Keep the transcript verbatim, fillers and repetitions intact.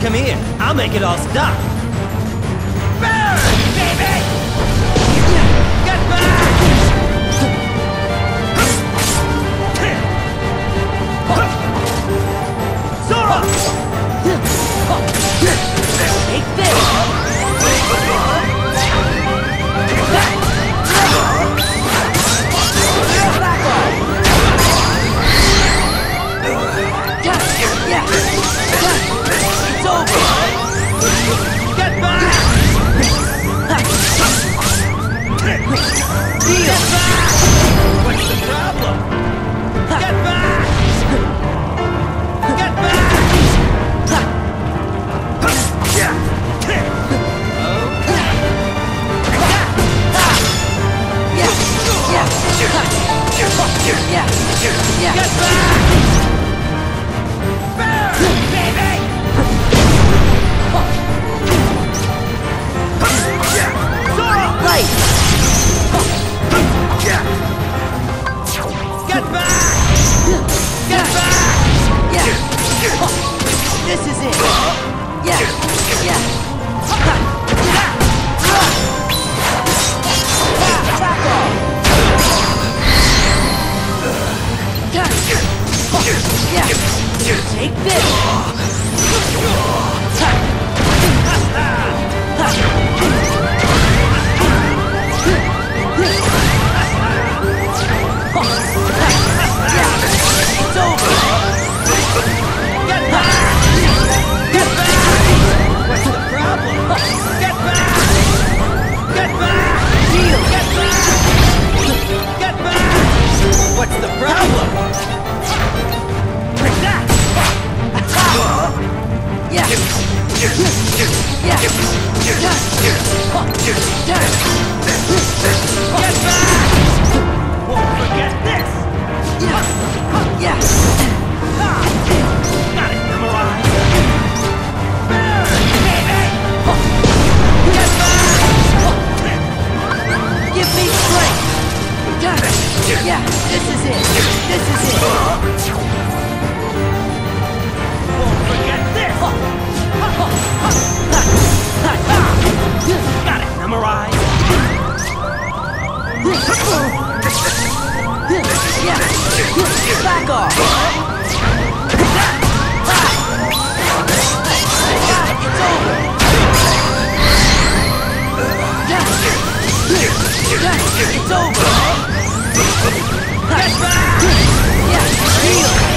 Come here, I'll make it all stop. Burn, baby! Get back! Sora! Take this! It's over! Get back! Get back! What's the problem? Get back! Get back! Yeah! Yeah! Yeah! Get back! Burn, baby! Sora! Right! Get back! Get back! Yeah! This is it! Yeah! Yeah! Back off! Yeah! Take this! It's over! Get back! Get back! What's the problem? Get back! Get back! Deal! Get back! Get back! What's the problem? Yeah. Yeah. Yeah. Get back! Won't forget this! Yeah. Yeah. Got it memorized! Burn, baby! Get back! Give me strength! Yeah, this is it! This is it! Won't forget this! Got it memorized! Yeah! Back off! It's over! It's over! Get back! Yeah! Heal!